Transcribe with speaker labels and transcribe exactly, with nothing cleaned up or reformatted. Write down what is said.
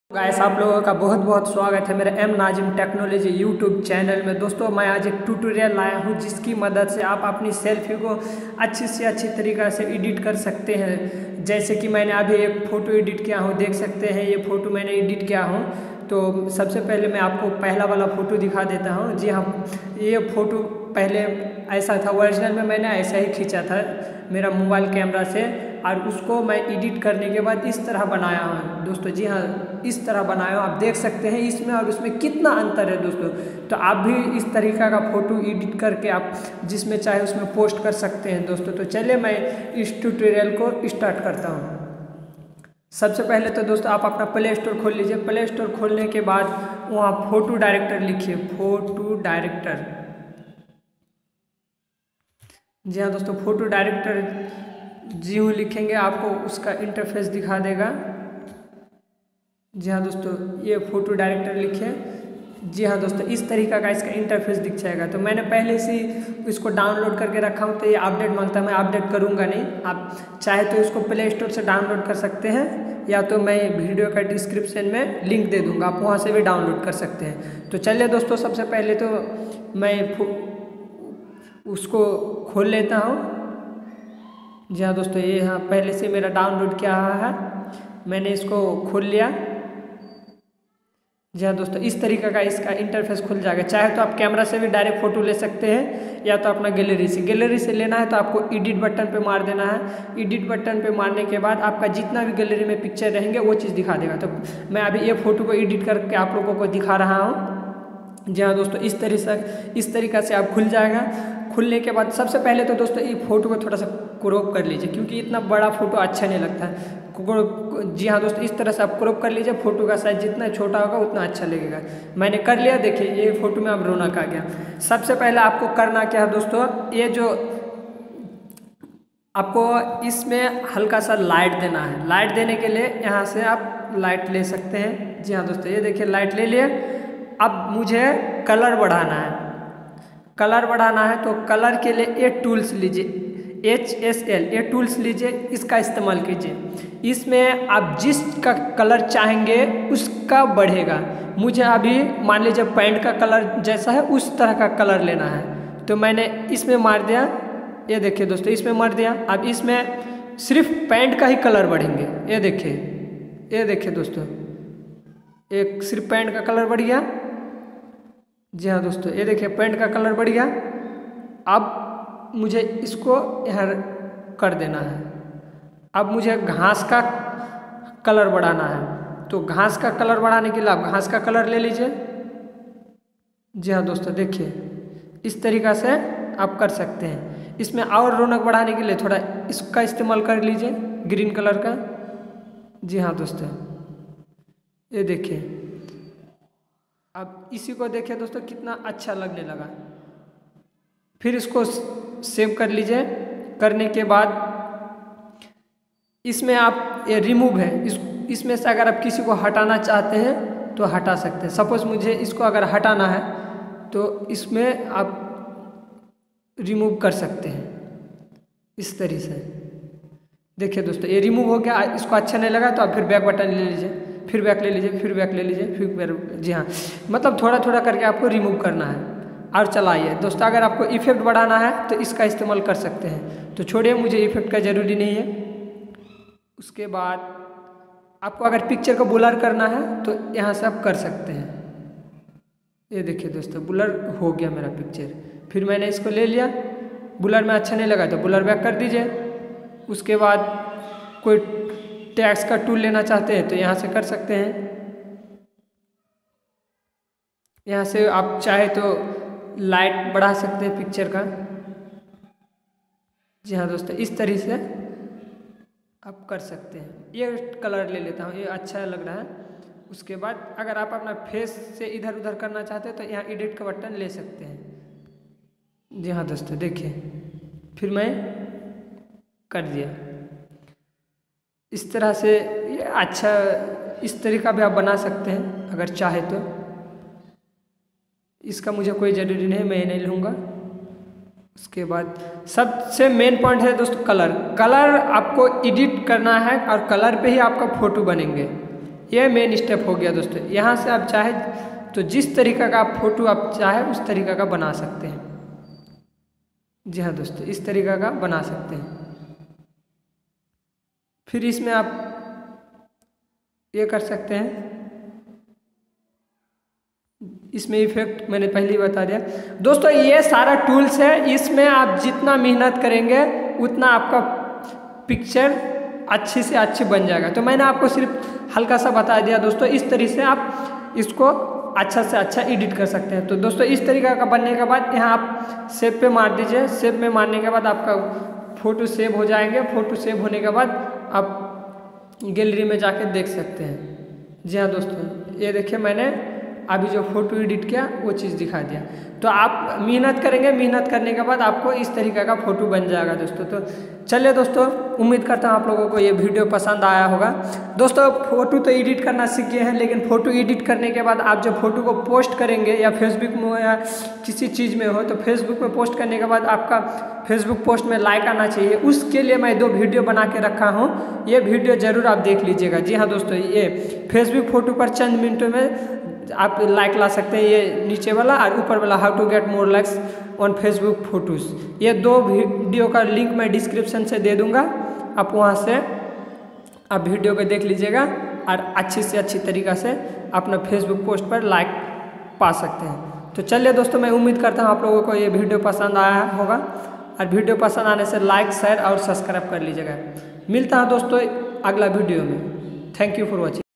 Speaker 1: Guys, आप लोगों का बहुत बहुत स्वागत है मेरे M Nazim technology YouTube channel में। दोस्तों, मैं आज एक ट्यूटोरियल लाया हूं जिसकी मदद से आप अपनी सेल्फी को अच्छी से अच्छी तरीक़ा से एडिट कर सकते हैं। जैसे कि मैंने अभी एक फ़ोटो एडिट किया हूं, देख सकते हैं ये फ़ोटो मैंने एडिट किया हूं। तो सबसे पहले मैं आपको पहला वाला फ़ोटो दिखा देता हूँ। जी हाँ, ये फ़ोटो पहले ऐसा था, ओरिजिनल में मैंने ऐसा ही खींचा था मेरा मोबाइल कैमरा से, और उसको मैं एडिट करने के बाद इस तरह बनाया हूँ दोस्तों। जी हाँ, इस तरह बनाया हूँ। आप देख सकते हैं इसमें और उसमें कितना अंतर है दोस्तों। तो आप भी इस तरीक़ा का फ़ोटो एडिट करके आप जिसमें चाहे उसमें पोस्ट कर सकते हैं दोस्तों। तो चलिए मैं इस ट्यूटोरियल को स्टार्ट करता हूँ। सबसे पहले तो दोस्तों आप अपना प्ले स्टोर खोल लीजिए। प्ले स्टोर खोलने के बाद वहाँ फ़ोटो डायरेक्टर लिखिए, फ़ोटो डायरेक्टर। जी हाँ दोस्तों, फ़ोटो डायरेक्टर जी यूँ लिखेंगे आपको उसका इंटरफेस दिखा देगा। जी हाँ दोस्तों, ये फ़ोटो डायरेक्टर लिखे। जी हाँ दोस्तों, इस तरीक़ा का इसका इंटरफेस दिख जाएगा। तो मैंने पहले से इसको डाउनलोड करके रखा हूँ, तो ये अपडेट मांगता है, मैं अपडेट करूँगा नहीं। आप चाहे तो इसको प्ले स्टोर से डाउनलोड कर सकते हैं, या तो मैं वीडियो का डिस्क्रिप्शन में लिंक दे दूँगा, आप वहाँ से भी डाउनलोड कर सकते हैं। तो चलिए दोस्तों, सबसे पहले तो मैं उसको खोल लेता हूँ। जी हाँ दोस्तों, ये यहाँ पहले से मेरा डाउनलोड किया हुआ है, मैंने इसको खोल लिया। जी हाँ दोस्तों, इस तरीक़े का इसका इंटरफेस खुल जाएगा। चाहे तो आप कैमरा से भी डायरेक्ट फ़ोटो ले सकते हैं, या तो अपना गैलरी से गैलरी से लेना है तो आपको एडिट बटन पे मार देना है। एडिट बटन पे मारने के बाद आपका जितना भी गैलरी में पिक्चर रहेंगे वो चीज़ दिखा देगा। तो मैं अभी ये फ़ोटो को एडिट करके आप लोगों को दिखा रहा हूँ। जी हाँ दोस्तों, इस तरह से इस तरीक़ा से आप खुल जाएगा। खुलने के बाद सबसे पहले तो दोस्तों ये फ़ोटो को थोड़ा सा क्रॉप कर लीजिए, क्योंकि इतना बड़ा फ़ोटो अच्छा नहीं लगता है। जी हाँ दोस्तों, इस तरह से आप क्रॉप कर लीजिए। फ़ोटो का साइज जितना छोटा होगा उतना अच्छा लगेगा। मैंने कर लिया, देखिए ये फ़ोटो में अब रौनक आ गया। सबसे पहले आपको करना क्या है दोस्तों, ये जो आपको इसमें हल्का सा लाइट देना है। लाइट देने के लिए यहाँ से आप लाइट ले सकते हैं। जी हाँ दोस्तों, ये देखिए लाइट ले लिए। अब मुझे कलर बढ़ाना है। कलर बढ़ाना है तो कलर के लिए ये टूल्स लीजिए, एच एस एल, ये टूल्स लीजिए, इसका इस्तेमाल कीजिए। इसमें आप जिसका कलर चाहेंगे उसका बढ़ेगा। मुझे अभी मान लीजिए पैंट का कलर जैसा है उस तरह का कलर लेना है, तो मैंने इसमें मार दिया। ये देखिए दोस्तों, इसमें मार दिया। अब इसमें सिर्फ पैंट का ही कलर बढ़ेंगे। ये देखिए, ये देखिए दोस्तों, एक सिर्फ पैंट का कलर बढ़ गया। जी हाँ दोस्तों, ये देखिए पैंट का कलर बढ़ गया। अब मुझे इसको यहाँ कर देना है। अब मुझे घास का कलर बढ़ाना है, तो घास का कलर बढ़ाने के लिए आप घास का कलर ले लीजिए। जी हाँ दोस्तों, देखिए इस तरीक़ा से आप कर सकते हैं। इसमें और रौनक बढ़ाने के लिए थोड़ा इसका इस्तेमाल कर लीजिए, ग्रीन कलर का। जी हाँ दोस्तों, ये देखिए। अब इसी को देखिए दोस्तों, कितना अच्छा लगने लगा। फिर इसको सेव कर लीजिए। करने के बाद इसमें आप ये रिमूव है, इस इसमें से अगर आप किसी को हटाना चाहते हैं तो हटा सकते हैं। सपोज मुझे इसको अगर हटाना है तो इसमें आप रिमूव कर सकते हैं इस तरीके से। देखिए दोस्तों, ये रिमूव हो गया। इसको अच्छा नहीं लगा तो आप फिर बैक बटन ले लीजिए, फिर बैक ले लीजिए, फिर बैक ले लीजिए, फिर बैक। जी हाँ, मतलब थोड़ा थोड़ा करके आपको रिमूव करना है और चलाइए दोस्तों। अगर आपको इफेक्ट बढ़ाना है तो इसका इस्तेमाल कर सकते हैं। तो छोड़िए, मुझे इफेक्ट का ज़रूरी नहीं है। उसके बाद आपको अगर पिक्चर को ब्लर करना है तो यहाँ से आप कर सकते हैं। ये देखिए दोस्तों, ब्लर हो गया मेरा पिक्चर। फिर मैंने इसको ले लिया। ब्लर में अच्छा नहीं लगा तो ब्लर बैक कर दीजिए। उसके बाद कोई टैक्स का टूल लेना चाहते हैं तो यहाँ से कर सकते हैं। यहाँ से आप चाहे तो लाइट बढ़ा सकते हैं पिक्चर का। जी हाँ दोस्तों, इस तरीके से आप कर सकते हैं। ये कलर ले लेता हूँ, ये अच्छा लग रहा है। उसके बाद अगर आप अपना फेस से इधर उधर करना चाहते हैं तो यहाँ एडिट का बटन ले सकते हैं। जी हाँ दोस्तों, देखिए फिर मैं कर दिया। इस तरह से ये अच्छा, इस तरीका भी आप बना सकते हैं अगर चाहे तो। इसका मुझे कोई ज़रूरी नहीं, मैं नहीं लूँगा। उसके बाद सबसे मेन पॉइंट है दोस्तों कलर। कलर आपको एडिट करना है और कलर पे ही आपका फ़ोटो बनेंगे। ये मेन स्टेप हो गया दोस्तों। यहाँ से आप चाहे तो जिस तरीका का आप फोटो आप चाहे उस तरीका का बना सकते हैं। जी हाँ दोस्तों, इस तरीका का बना सकते हैं। फिर इसमें आप ये कर सकते हैं, इसमें इफेक्ट मैंने पहले ही बता दिया दोस्तों। ये सारा टूल्स है, इसमें आप जितना मेहनत करेंगे उतना आपका पिक्चर अच्छी से अच्छी बन जाएगा। तो मैंने आपको सिर्फ हल्का सा बता दिया दोस्तों, इस तरीके से आप इसको अच्छा से अच्छा एडिट कर सकते हैं। तो दोस्तों इस तरीका का बनने के बाद यहाँ आप सेव पे मार दीजिए। सेव में मारने के बाद आपका फ़ोटो सेव हो जाएंगे। फ़ोटो सेव होने के बाद आप गैलरी में जाके देख सकते हैं। जी हाँ दोस्तों, ये देखिए मैंने अभी जो फ़ोटो एडिट किया वो चीज़ दिखा दिया। तो आप मेहनत करेंगे, मेहनत करने के बाद आपको इस तरीके का फ़ोटो बन जाएगा दोस्तों। तो चलिए दोस्तों, उम्मीद करता हूँ आप लोगों को ये वीडियो पसंद आया होगा। दोस्तों फ़ोटो तो एडिट करना सीख गए हैं, लेकिन फ़ोटो एडिट करने के बाद आप जब फ़ोटो को पोस्ट करेंगे या फेसबुक में या किसी चीज़ में हो, तो फेसबुक में पोस्ट करने के बाद आपका फेसबुक पोस्ट में लाइक आना चाहिए। उसके लिए मैं दो वीडियो बना के रखा हूँ, ये वीडियो ज़रूर आप देख लीजिएगा। जी हाँ दोस्तों, ये फेसबुक फ़ोटो पर चंद मिनटों में आप लाइक ला सकते हैं, ये नीचे वाला और ऊपर वाला how to get more likes on Facebook photos. ये दो वीडियो का लिंक मैं डिस्क्रिप्शन से दे दूंगा, आप वहाँ से आप वीडियो को देख लीजिएगा और अच्छी से अच्छी तरीक़ा से अपना फेसबुक पोस्ट पर लाइक पा सकते हैं। तो चलिए दोस्तों, मैं उम्मीद करता हूँ आप लोगों को ये वीडियो पसंद आया होगा, और वीडियो पसंद आने से लाइक शेयर और सब्सक्राइब कर लीजिएगा। मिलता है दोस्तों अगला वीडियो में। Thank you for watching.